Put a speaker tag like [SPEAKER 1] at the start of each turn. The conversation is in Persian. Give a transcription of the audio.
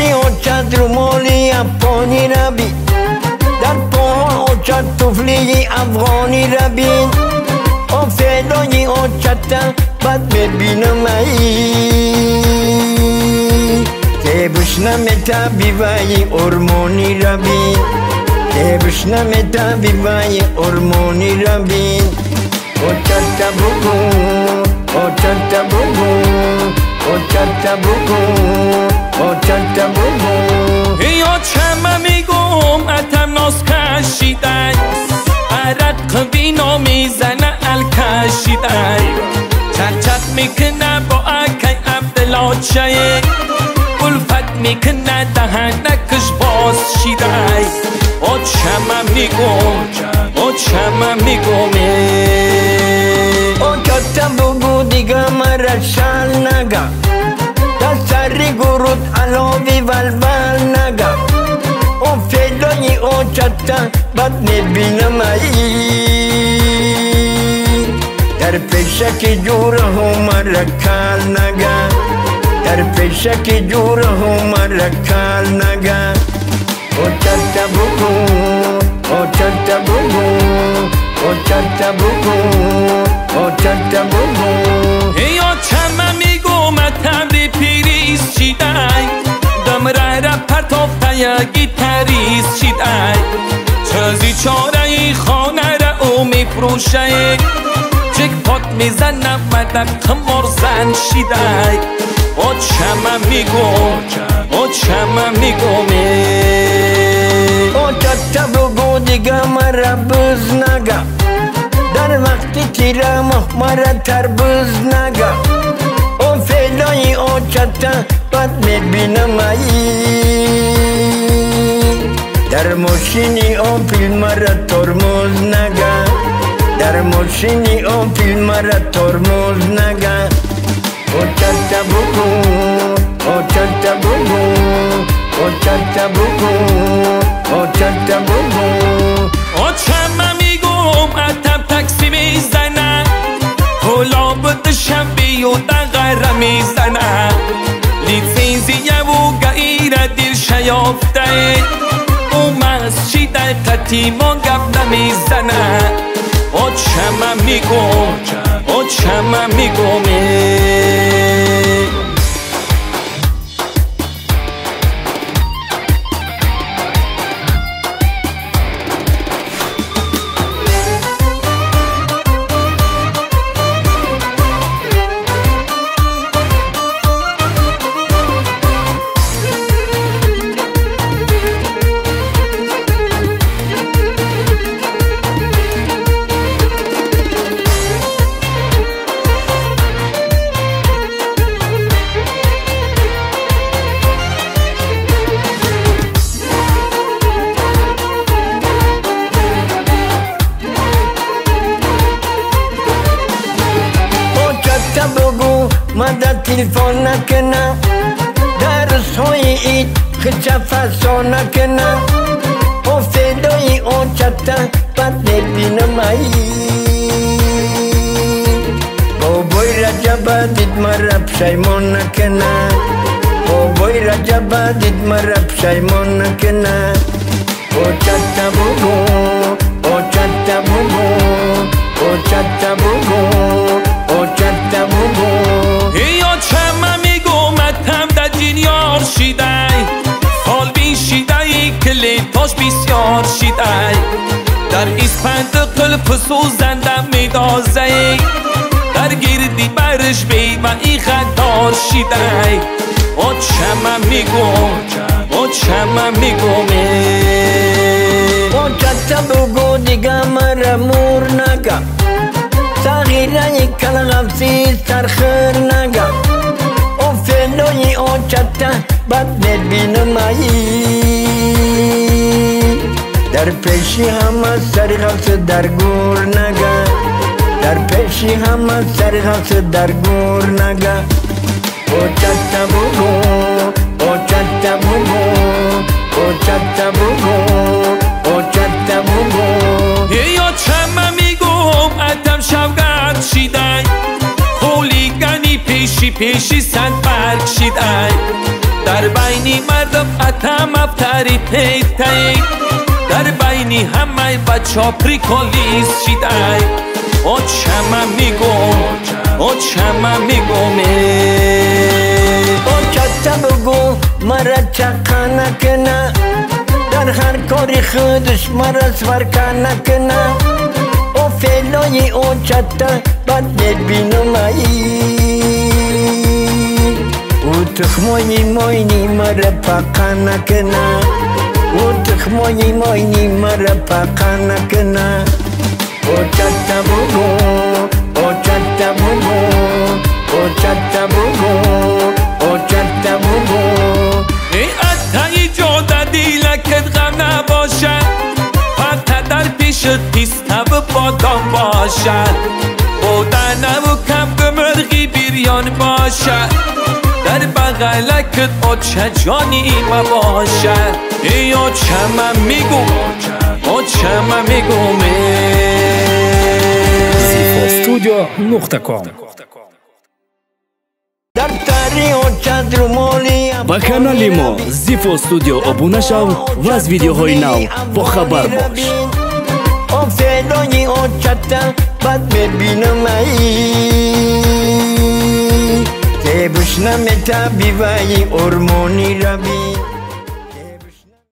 [SPEAKER 1] مالی اوچت رو مالی افغانی ربی در پاهان اوچت طفلی افغانی ربین او فعلای اوچت بد میبینم ای که بشنم طبیبای ارمانی ربین که بشنم طبیبای ارمانی ربین اوچت بگو اوچت بگو اوچت بگو اوچت بگو
[SPEAKER 2] یا چمه میگم اتم ناز کشیدن عرق وینا میزنه الکشیدن چت میکنه با اکی عبدالله الفت میکنه دهنکش باز شیدن او چمه میگم او چمه میگم
[SPEAKER 1] اوچت بگو دیگه مرا شال نگه سری گرود علاوی ولول نگه او فعلای اوچت بد میبینم ای در پیشک جوره مرا کال نگه در پیشک جوره مرا کال نگه اوچت بگو اوچت بگو اوچت بگو اوچت بگو
[SPEAKER 2] یا چمه میگم تمری پیریز چیدای دمره را پرتافته یکی تریز چیدای چزی چاره خانه را او میفروشه چک پات میزنم مدک خمار زن شیدای او چمه میگم او چمه میگم
[SPEAKER 1] اوچت بگو دیگه مرا بز نگه در وقتی تیره مرا تربوز نگه او فعلای اوچت بد میبینم ای در ماشینی او فیلم مرا ترمز نگه در ماشینی او فیلم مرا ترمز نگه اوچت بگو اوچت بگو اوچت بگو اوچت بگو
[SPEAKER 2] او چمه میگم اتم تکسی میزنه کلا بدشم بیو دقره میزنه لیتزیزیه و گیره دیر شیافته او مسجده قتیما گب نمیزنه او چمه میگم او چمه میگم
[SPEAKER 1] مدد تلفون نکنه درس های اید خچه فسا نکنه او فعلای اوچت بد نبینم ای بابای رجب دید مرا پشیمان نکنه بابای رجب دید مرا پشیمان نکنه اوچت بگو اوچت بگو اوچت بگو اوچت بگو
[SPEAKER 2] یا چمه میگم اتم در جینیار شیدای فال بین شیدای کلیتاش بسیار شیدای در اسپند قلب سوزنده میدازه در گردی برش بی و ای خدار شیدای او چمه میگم او چمه میگم
[SPEAKER 1] اوچت بگو دیگه مرا مور نگه تغییره کلغفسی سرخر نگه او فعلای اوچت بد نبینم ای در پیشی همه سرغفس درگور نگه در پیشی همه سرغفس درگور نگه اوچت بگو اوچت بگو اوچت بگو اوچت بگو
[SPEAKER 2] یا چمه میگم اتم شوگرد شیدای خولیگنی پیشی پیشی سند برگ شیدای در بینی مردم اتم افتری تیک تیک در بینی همه بچه پریکولیس شیدای او چما میگم او چما میگم
[SPEAKER 1] او چتا بگو مرا چقا نکنه در هر کاری خودش مرا سورکا نکنه او فعلای او چتا بد ببینم او تخمای ماینی مرا پاکا نکنه او تخمای ماینی مرا پاکا نکنه او چتا بگو او چتا بگو او چتا بگو او چتا بگو
[SPEAKER 2] ای اتایی جوده دیلکت غم نباشد فقط در پیشت پیسته و بادام باشد بودن و کم مرغی بیریان باشد در بغلکت او چه جانی ما باشد ای او چه من میگم او چه من میگم
[SPEAKER 3] zifostudio.com ба канали мо Zifo Studio обуна шав ва аз видеоҳои нав бо хабар бош.
[SPEAKER 1] فعلای او چتا بد ببینم که بشنم طبیبای ارمونی روی